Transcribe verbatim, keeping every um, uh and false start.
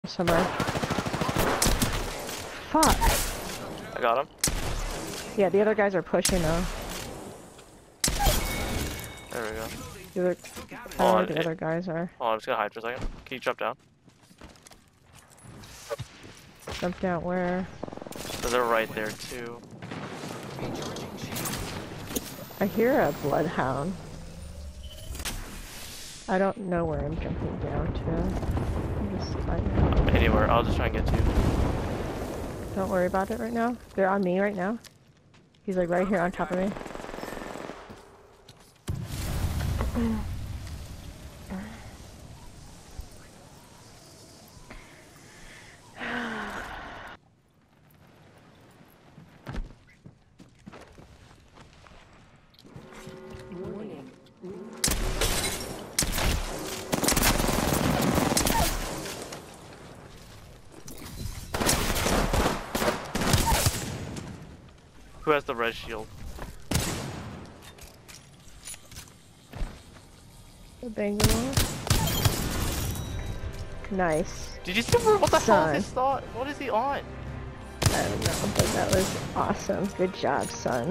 somewhere. Fuck. I got him. Yeah, the other guys are pushing though. There we go. The other, I don't know where the other guys are. Oh, I'm just gonna hide for a second. Can you jump down? Jump down where? So they're right there too. I hear a bloodhound. I don't know where I'm jumping down to. I'm just like, Anywhere. I'll just try and get to you. don't worry about it right now. They're on me right now. He's like right here on top of me. Who has the red shield? The Bangalore. Nice. Did you see what the Son. hell is this thought? What is he on? I don't know, but that was awesome. Good job, son.